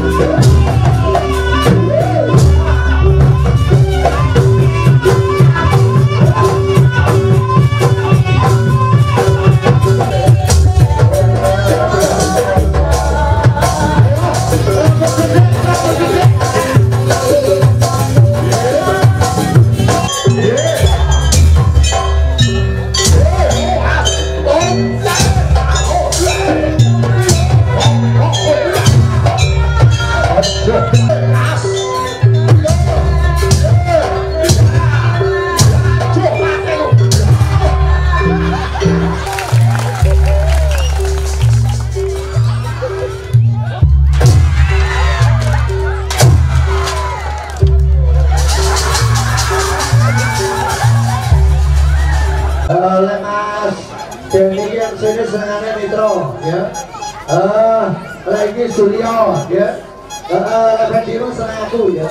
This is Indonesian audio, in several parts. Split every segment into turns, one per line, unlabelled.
Lagi Suryo ya, Fediru senang aku ya,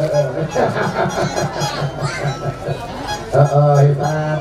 hebat,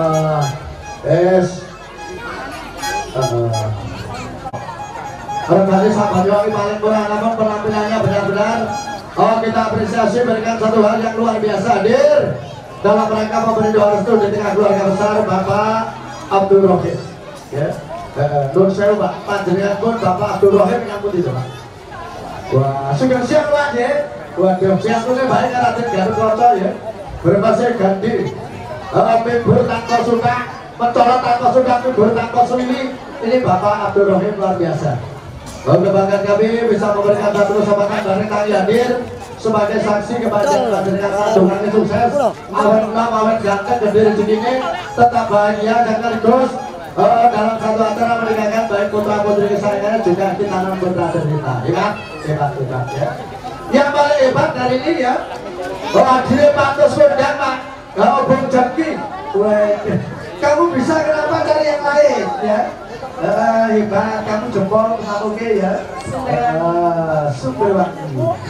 Kalau tadi sahabat Yogi paling kurang, namun penampilannya benar-benar kita apresiasi, berikan satu hal yang luar biasa hadir dalam rangka memberi doa restu di tengah keluarga besar Bapak Abdul Rohim ya. Nur saya Pak panjenengan pun Bapak Abdul Rohim yang putih Pak. Wah, sudah siap Pak ya. Waduh, siap ini baik Raden Garut Koco ya. Berpasir ganti. Mibur tanpa suka, mencolot tanpa suka, mibur tanpa suwi. Ini Bapak Abdul Rohim luar biasa. Kebanggaan kami bisa memberikan satu kesempatan bareng kami hadir sebagai saksi kebahagiaan panjenengan kandungannya sukses. Awan enam, awan ganteng, gede rezekinya, tetap bahagia dan sekaligus dalam satu acara meninggalkan baik putra putri kesayangannya juga kita non putra kita, ya hebat ya. Yang paling hebat dari ini ya, hadirnya pantas undang Pak, Bung Jaki. Kamu bisa kenapa dari yang lain ya? Hebat, kamu jempol satu ke ya. Super waktu.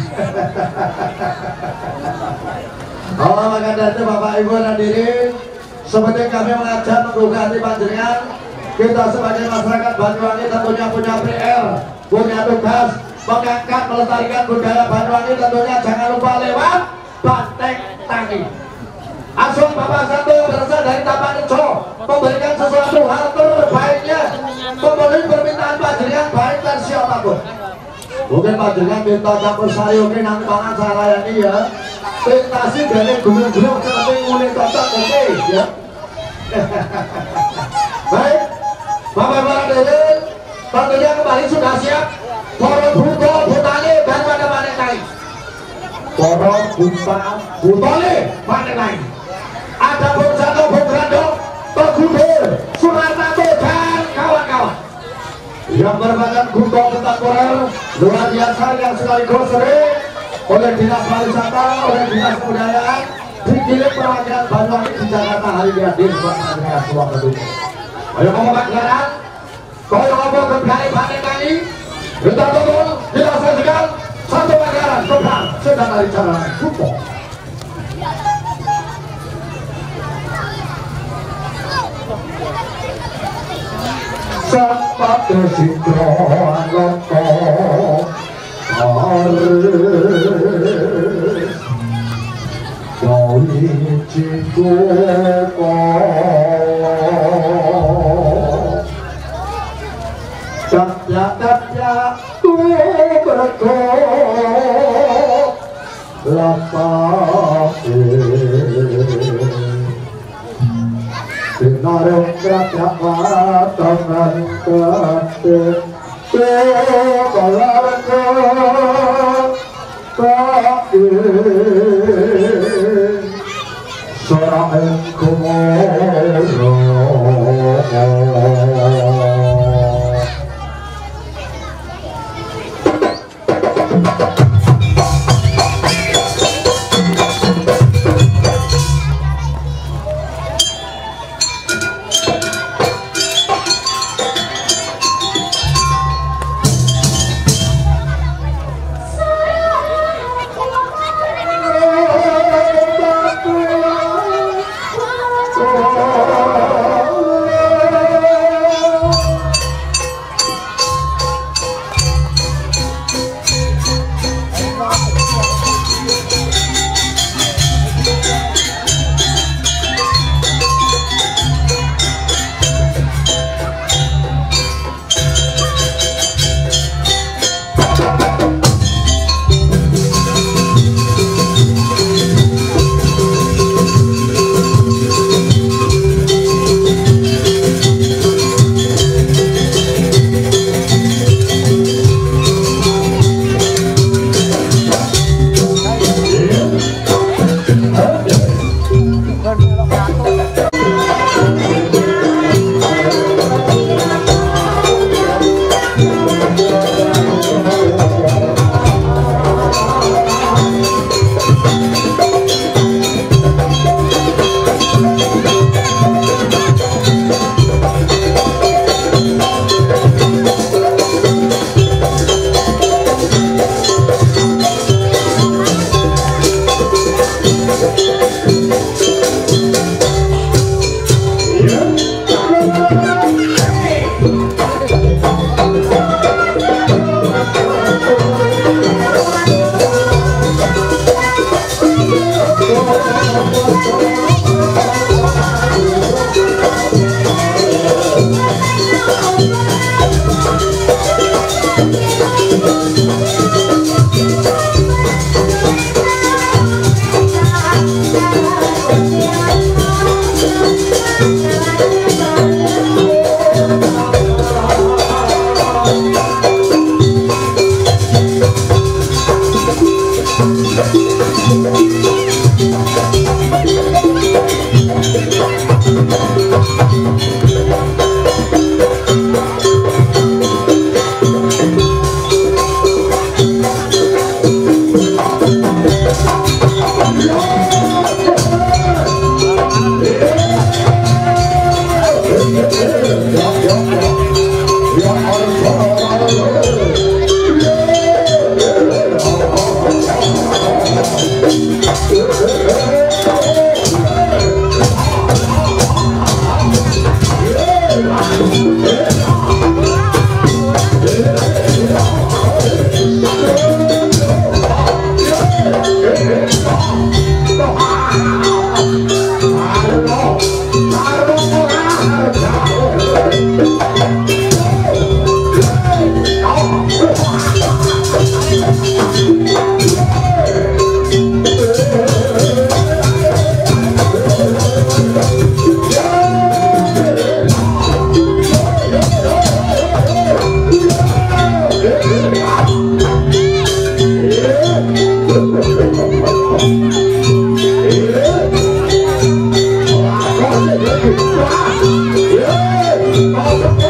Maka dari itu Bapak Ibu hadirin, seperti kami mengajak menggugah hati panjenengan, kita sebagai masyarakat Banyuwangi tentunya punya PR, punya tugas mengangkat melestarikan budaya Banyuwangi, tentunya jangan lupa lewat Banteng Tangi. Asal Bapak Satu berasal dari Tapanco memberikan sesuatu hal terbaiknya, memenuhi permintaan panjenengan baik dan siapapun. Mungkin panjenengan minta campur sayur ini nanti pangan saya layani ya. Prestasi dari gunung-gunung seperti mulai cocok oke ya. Baik, Bapak-Bapak hadirin, tentunya kembali sudah siap. Poro buto butane dan pada panen naik. Poro buta butole panen naik. Ada Bung Jatuh, Bung Grandok, Bung Gudur, Suratatu dan kawan-kawan yang merupakan gubong temporer luar biasa yang sekaligus sering oleh Dinas Pariwisata, oleh Dinas Kebudayaan dikirim perwakilan Banyuwangi di Jakarta hari ini hadir dengan sebuah gedung. Ayo ngomong Pak Gelaran, kau ngomong berkali panen kali, kita tunggu, kita saksikan satu pagelaran kembang sedang dari cara gubong. Sepatu sinkron loko harus dari cikoko Katya tuh berko Sinarong kratyawa tangan kate Kebalarga kate Sorang kumoro Yeah.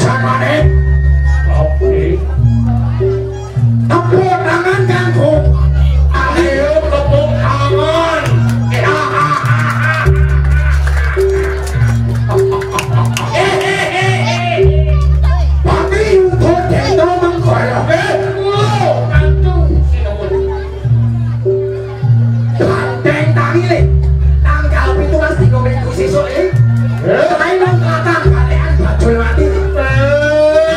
Samane oke tepuk tangan kanggo ayo tepuk tangan pati untuk dendro mengkoyo kantung ganteng tangi le tanggal pitulas dino minggu sesuk main nang katang kalian bajul mati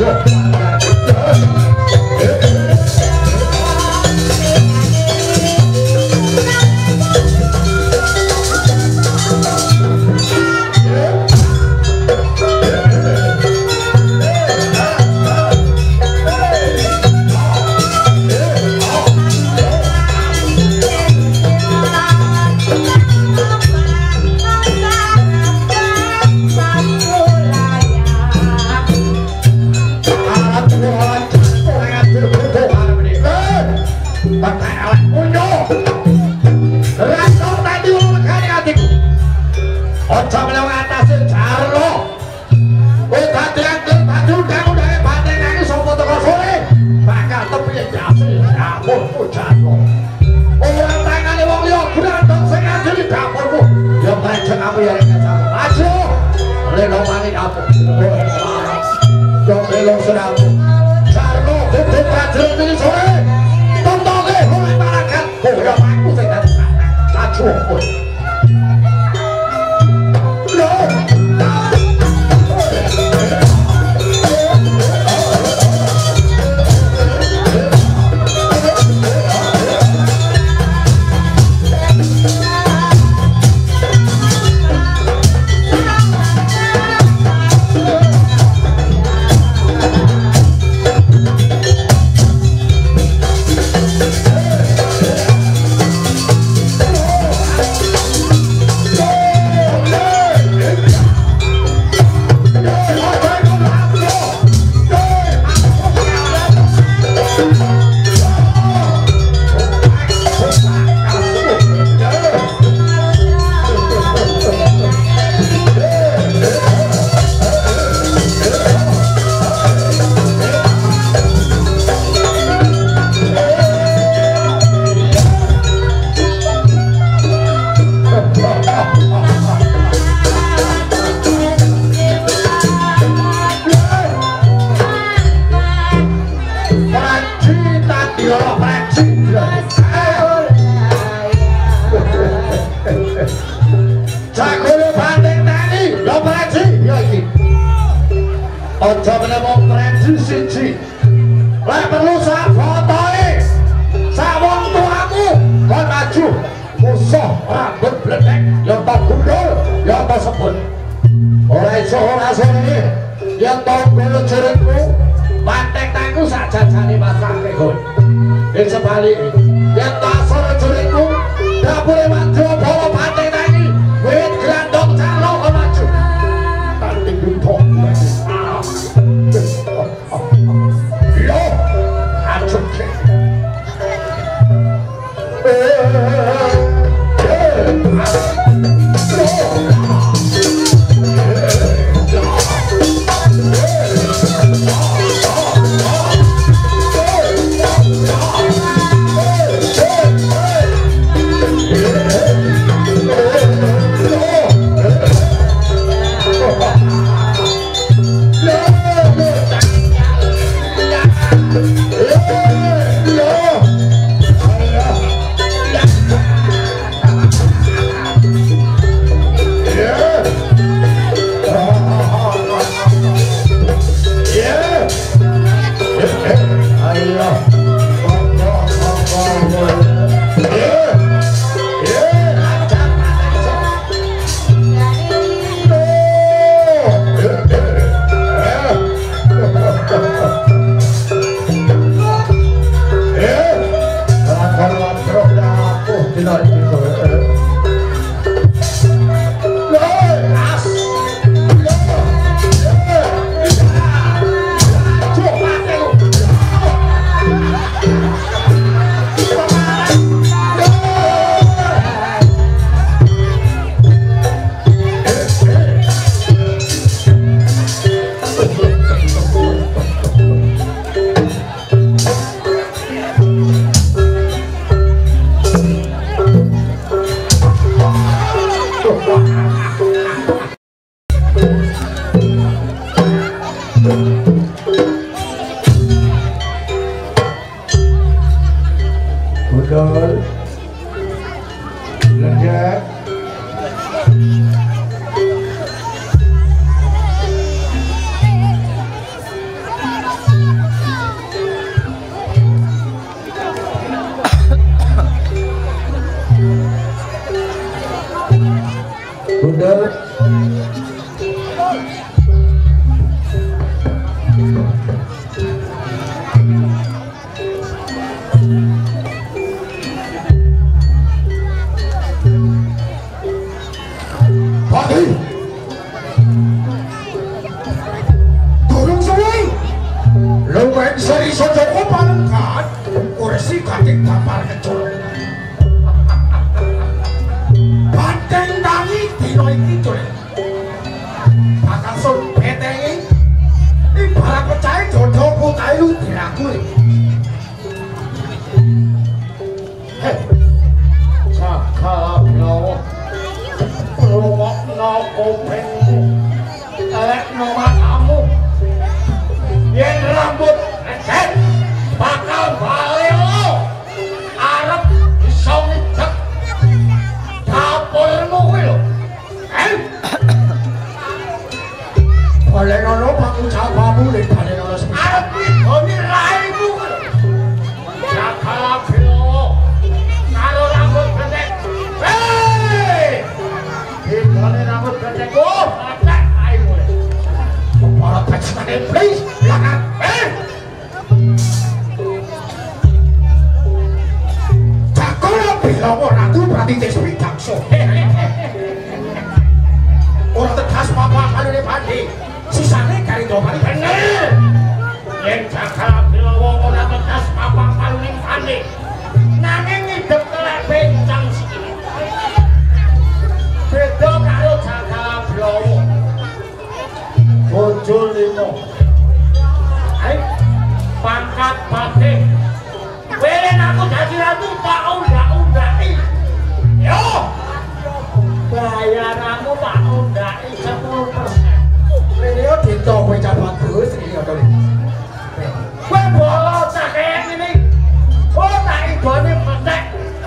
Ojo menemong tradisi siji. Lek perlu sak fotoe. Sak wong tuamu kon maju. Musuh rambut bledek ya tak gundul ya tak sebut. Ora iso ora sore. Ya tak belo jeretmu. Pantek tangku sak jajane masake kon. Ing sebalike yen tak sore jeretmu dapure maju bawa pantek tangi. Wit grandong calo kon maju. Tanti guntok. Yo, acuk. Betul. Lega. bunda. Pati durung suwi luwih seri sojoko panengkat kursi katik dampar kecul banteng tangi dino iki cul bakal sun betengi ibarat pecahe jodoh putahe lu dirakul Sakala Bilawa rungokno kupingmu elekno matamu yen rambut lecet bakal bali lo arep iso ngedek dapurmu kuwi lho bali ngono paku capamu nek bali ngono arep ngidoni raimu kuwi lho Sakala Bilawa karo rambut pendek Bale rambut pendek, oh, atak ayo. Para pasukan iblis, belakang, Sakala Bilawa ratu berarti despi dakso. Orang tegas papa kalune pandi, sisane kari domani bener. Yen Sakala Bilawa ora tegas papa kalune pandi, nanging ngidep kelek bencang sikile. Beda karo Sakala Bilawa bojo limo pangkat batik welen aku dadi ratu tak undak-undaki yo bayaranmu tak undaki 10%. Rene yo dito kowe cabang Gus iki to lho kowe bolo cah kaya ngene oh tak idone petek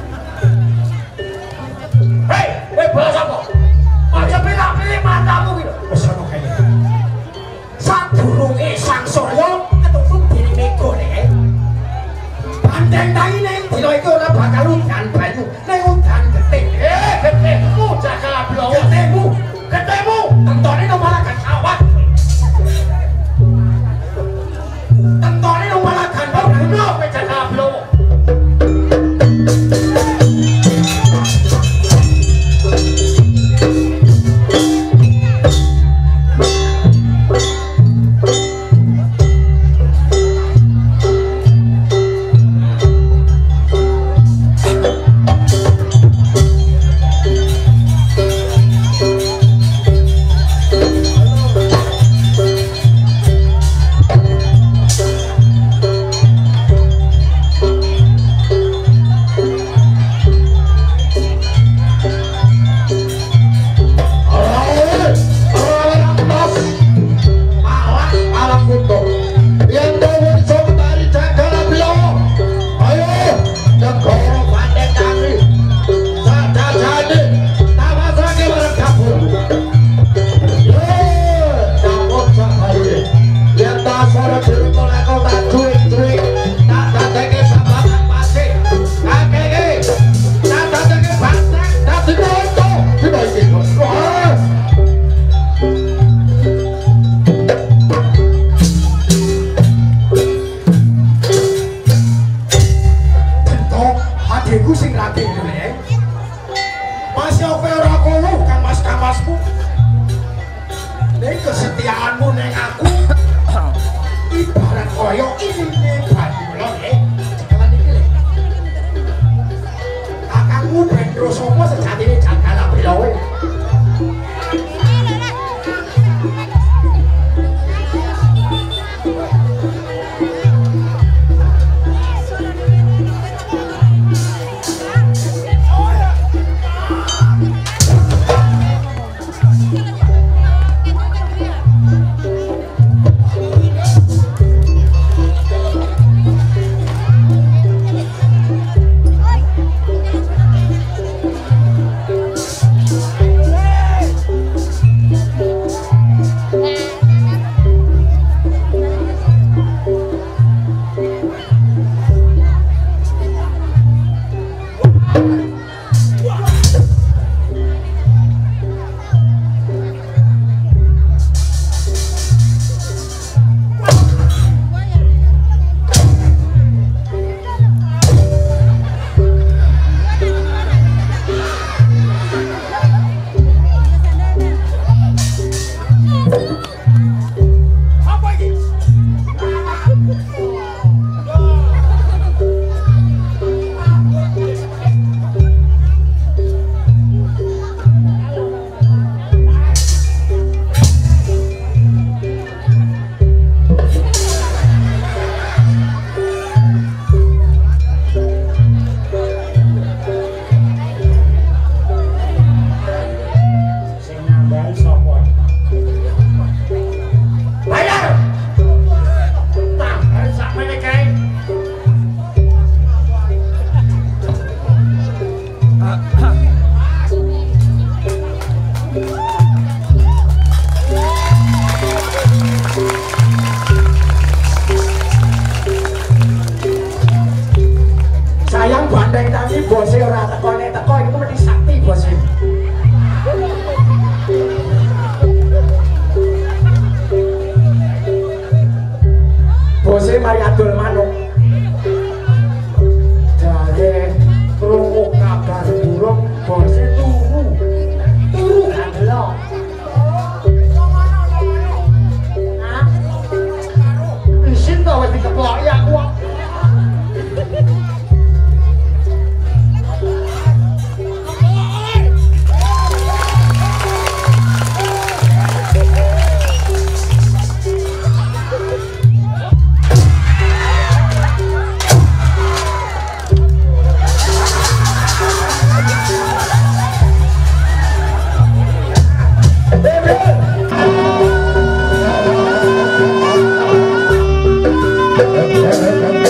hei kowe bolo sapa aja pilih matamu iki wis ono kene sadurunge sangsaya ketutup dening nego nek bandeng taine dina iki ora bakal udan banyu nek udan getih getihmu Sakala Bilawa getihmu tentone nang malah kacawat tentone nang malah gandong guna kowe Sakala Bilawa kesetiaanmu neng aku ibarat koyo ini banyu lho cekelan iki lho kakangmu Dendro sapa sejatine Sakala Bilawa Iki bose ora teko nek teko iku mesti sakti bose. Bose mari adol manuk. Jare krungu kabar buruk bose turu. Turu kan lho. Hah? Isin to wis dikeploki aku.
Thank you.